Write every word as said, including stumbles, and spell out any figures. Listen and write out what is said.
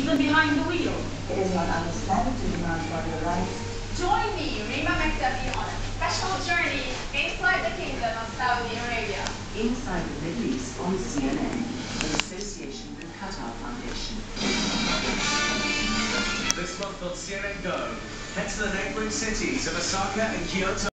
even behind the wheel. It is not understanding to demand for your rights. Join me, Rima McDuffie, on a special journey inside the Kingdom of Saudi Arabia. Inside the Middle East on C N N, in association with Qatar Foundation. This month on C N N Go, head to the neighbouring cities of Osaka and Kyoto.